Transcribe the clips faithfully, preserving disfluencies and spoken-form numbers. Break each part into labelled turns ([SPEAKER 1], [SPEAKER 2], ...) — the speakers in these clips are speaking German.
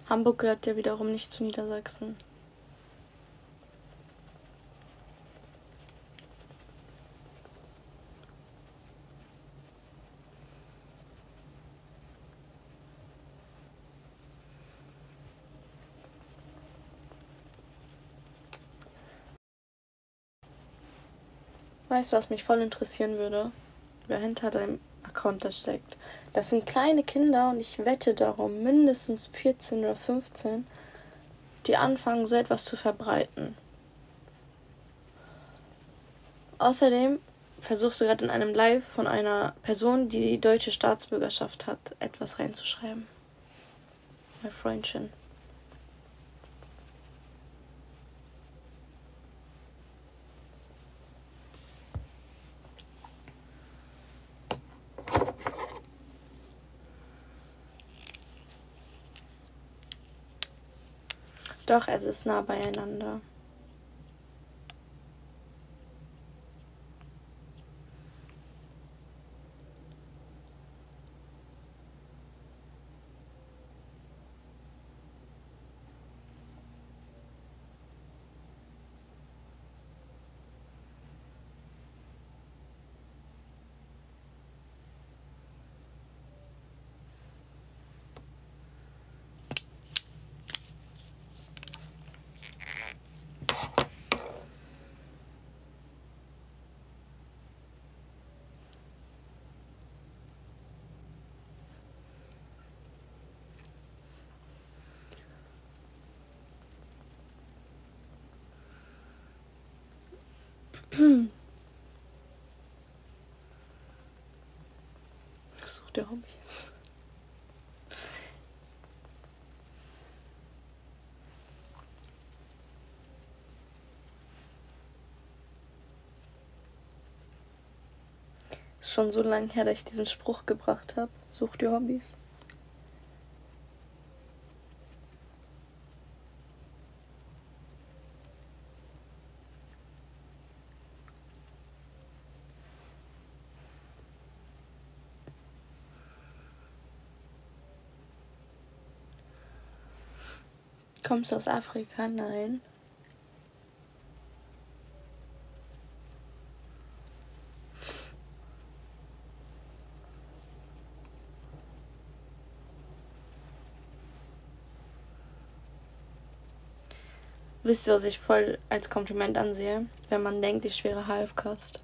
[SPEAKER 1] Hamburg gehört ja wiederum nicht zu Niedersachsen. Weißt du, was mich voll interessieren würde? Wer hinter deinem Account da steckt. Das sind kleine Kinder und ich wette darum, mindestens vierzehn oder fünfzehn, die anfangen, so etwas zu verbreiten. Außerdem versuchst du gerade in einem Live von einer Person, die die deutsche Staatsbürgerschaft hat, etwas reinzuschreiben. Mein Freundchen. Doch, es ist nah beieinander. Such dir Hobbys. Ist schon so lange her, dass ich diesen Spruch gebracht habe. Such dir Hobbys. Kommst du aus Afrika? Nein. Wisst ihr, was ich voll als Kompliment ansehe? Wenn man denkt, ich wäre Halfcaste.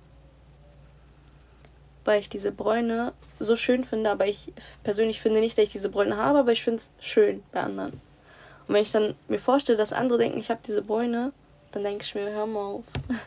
[SPEAKER 1] Weil ich diese Bräune so schön finde, aber ich persönlich finde nicht, dass ich diese Bräune habe, aber ich finde es schön bei anderen. Und wenn ich dann mir vorstelle, dass andere denken, ich habe diese Bräune, dann denke ich mir, hör mal auf.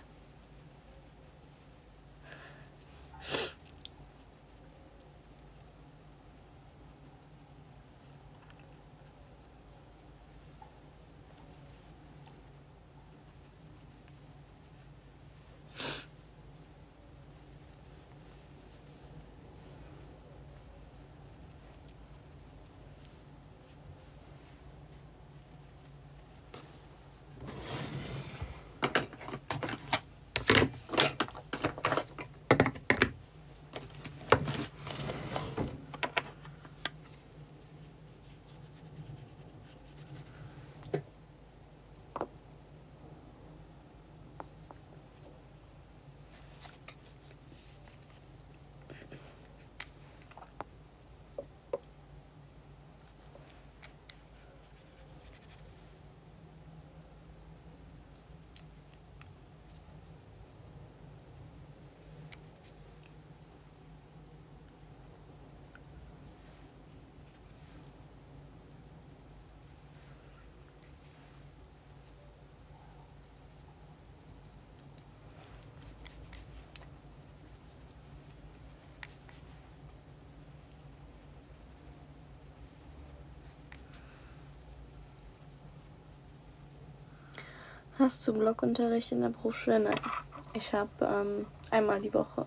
[SPEAKER 1] Hast du Blockunterricht in der Berufsschule? Nein. Ich habe ähm, einmal die Woche.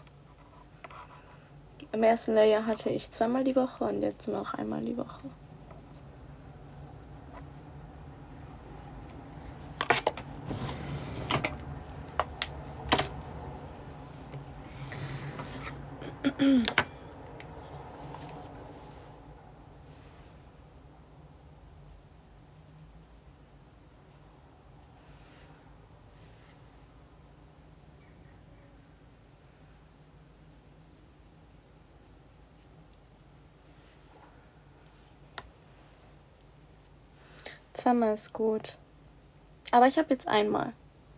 [SPEAKER 1] Im ersten Lehrjahr hatte ich zweimal die Woche und jetzt noch einmal die Woche. Zweimal ist gut. Aber ich habe jetzt einmal.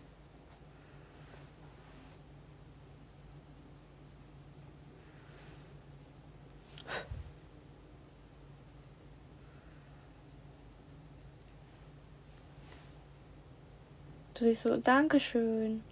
[SPEAKER 1] Du siehst so, Dankeschön.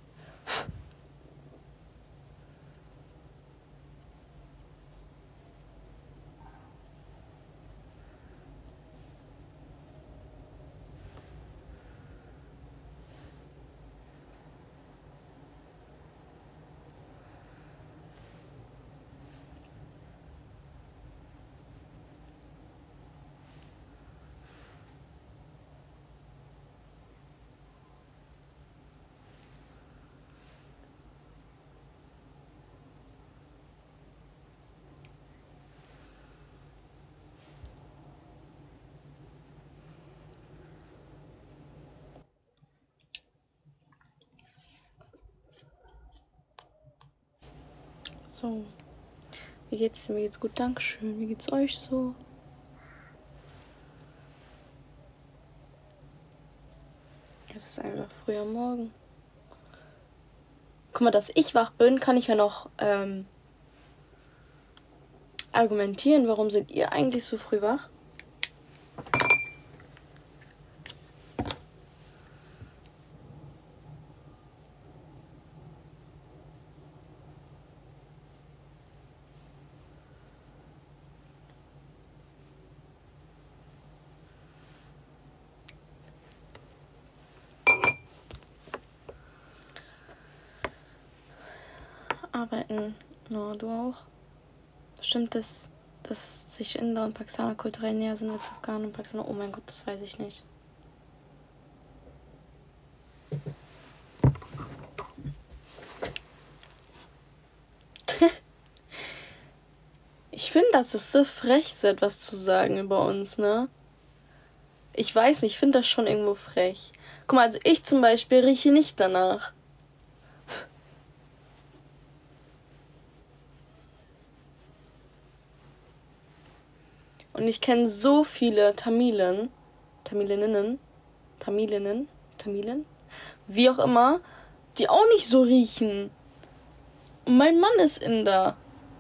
[SPEAKER 1] So. Wie geht's dir? Mir geht's gut, Dankeschön. Wie geht's euch so? Es ist einfach früh am Morgen. Guck mal, dass ich wach bin, kann ich ja noch ähm, argumentieren. Warum seid ihr eigentlich so früh wach? Arbeiten. No, du auch? Stimmt es, dass sich Inder und Pakistaner kulturell näher sind als Afghanen und Pakistaner? Oh mein Gott, das weiß ich nicht. Ich finde, das ist so frech, so etwas zu sagen über uns, ne? Ich weiß nicht, ich finde das schon irgendwo frech. Guck mal, also ich zum Beispiel rieche nicht danach. Und ich kenne so viele Tamilen, Tamilinnen, Tamilinnen, Tamilen, wie auch immer, die auch nicht so riechen. Und mein Mann ist Inder.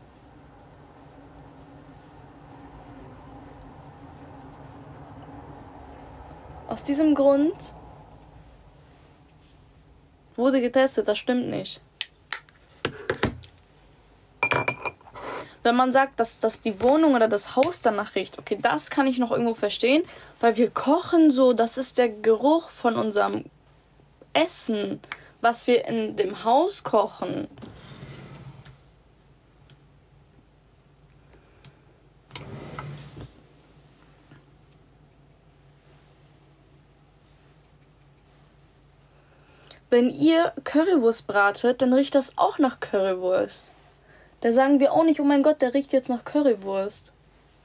[SPEAKER 1] Aus diesem Grund wurde getestet, das stimmt nicht. Wenn man sagt, dass, dass die Wohnung oder das Haus danach riecht, okay, das kann ich noch irgendwo verstehen, weil wir kochen so, das ist der Geruch von unserem Essen, was wir in dem Haus kochen. Wenn ihr Currywurst bratet, dann riecht das auch nach Currywurst. Da sagen wir auch nicht, oh mein Gott, der riecht jetzt nach Currywurst.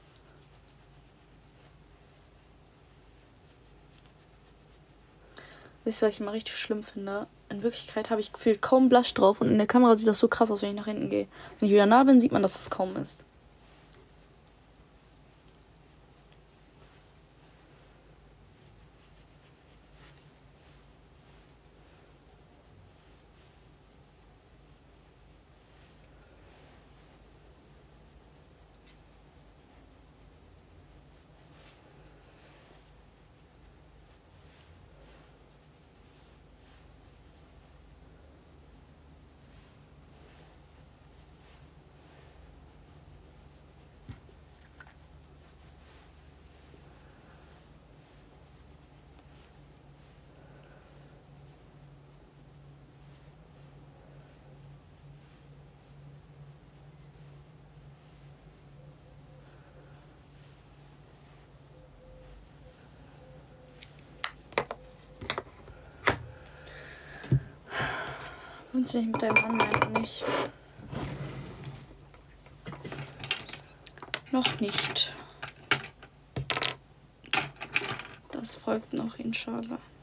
[SPEAKER 1] Wisst ihr, was ich immer richtig schlimm finde? In Wirklichkeit habe ich gefühlt kaum Blush drauf und in der Kamera sieht das so krass aus, wenn ich nach hinten gehe. Wenn ich wieder nah bin, sieht man, dass es kaum ist. Wohnst du nicht mit deinem Mann eigentlich? Noch nicht. Das folgt noch, inshallah.